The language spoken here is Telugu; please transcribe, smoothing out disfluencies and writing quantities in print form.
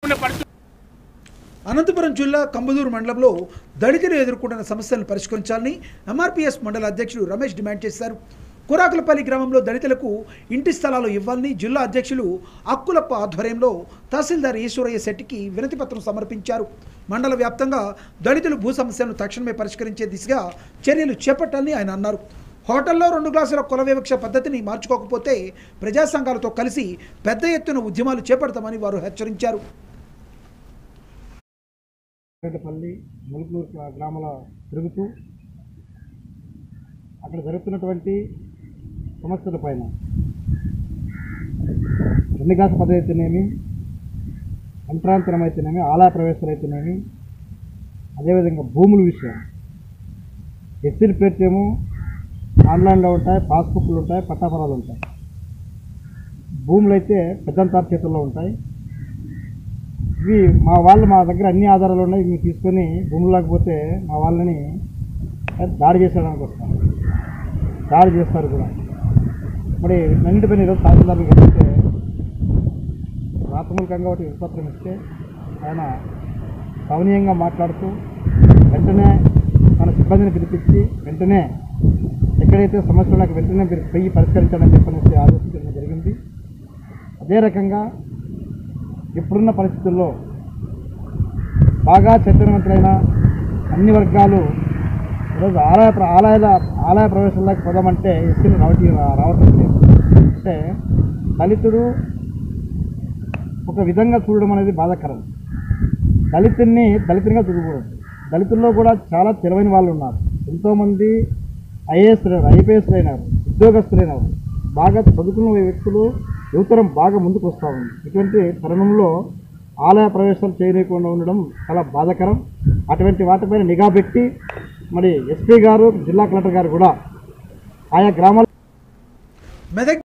అనంతపురం జిల్లా కంబదూరు మండలంలో దళితులు ఎదుర్కొంటున్న సమస్యలను పరిష్కరించాలని ఎంఆర్పీఎస్ మండల అధ్యక్షుడు రమేష్ డిమాండ్ చేశారు. కురాకులపల్లి గ్రామంలో దళితులకు ఇంటి స్థలాలు ఇవ్వాలని జిల్లా అధ్యక్షులు అక్కులప్ప ఆధ్వర్యంలో తహసీల్దార్ ఈశ్వరయ్య శెట్టికి వినతి పత్రం సమర్పించారు. మండల వ్యాప్తంగా దళితులు భూ సమస్యలను తక్షణమే పరిష్కరించే దిశగా చర్యలు చేపట్టాలని ఆయన అన్నారు. హోటల్లో 2 గ్లాసుల కుల వివక్ష పద్ధతిని మార్చుకోకపోతే ప్రజా సంఘాలతో కలిసి పెద్ద ఎత్తున ఉద్యమాలు చేపడతామని వారు హెచ్చరించారు. పల్లి ములుకూరు గ్రామాల తిరుగుతూ అక్కడ జరుగుతున్నటువంటి సమస్యల పైన రెండుగాస పద్ధతి అయితేనేమి, అంతరాంతరం అయితేనేమి, ఆలయ ప్రవేశాలు అయితేనేమి, అదేవిధంగా భూముల విషయం ఎస్సీల పేరుకేమో ఆన్లైన్లో ఉంటాయి, పాస్బుక్లు ఉంటాయి, పట్టాపరాలు ఉంటాయి. భూములు అయితే పెద్దంతారు చేతుల్లో ఉంటాయి. ఇవి మా దగ్గర అన్ని ఆధారాలు ఉన్నాయి, ఇవి తీసుకొని భూములు లేకపోతే మా వాళ్ళని దాడి చేసేయడానికి వస్తాం, దాడి చేస్తారు కూడా. మరి నిండిపోయిన ఈరోజు తహసీల్దార్కి వెళ్తే రాతమూలకంగా ఒకటి విపత్రం ఇస్తే ఆయన సవనీయంగా మాట్లాడుతూ వెంటనే తన సిబ్బందిని పిలిపించి వెంటనే ఎక్కడైతే సమస్యలు నాకు వెంటనే మీరు పోయి పరిష్కరించాలని చెప్పనేసి ఆలోచించడం జరిగింది. అదే రకంగా ఇప్పుడున్న పరిస్థితుల్లో బాగా చైతన్యవంతులైన అన్ని వర్గాలు ఈరోజు ఆలయ ప్రవేశాలకు పోదామంటే ఎస్సీలు రావటం లేదు. అంటే దళితుడు ఒక విధంగా చూడడం అనేది బాధాకరం. దళితునిగా చూడకూడదు. దళితుల్లో కూడా చాలా తెలివైన వాళ్ళు ఉన్నారు. ఎంతోమంది ఐపీఎస్లు అయినారు, ఉద్యోగస్తులైనారు, బాగా చదువుకున్న వ్యక్తులు యువతరం బాగా ముందుకు వస్తూ ఉంది. ఇటువంటి తరుణంలో ఆలయ ప్రవేశాలు చేయలేకుండా ఉండడం చాలా బాధాకరం. అటువంటి వాటిపైన నిఘా పెట్టి మరి ఎస్పీ గారు, జిల్లా కలెక్టర్ గారు కూడా ఆయా గ్రామాల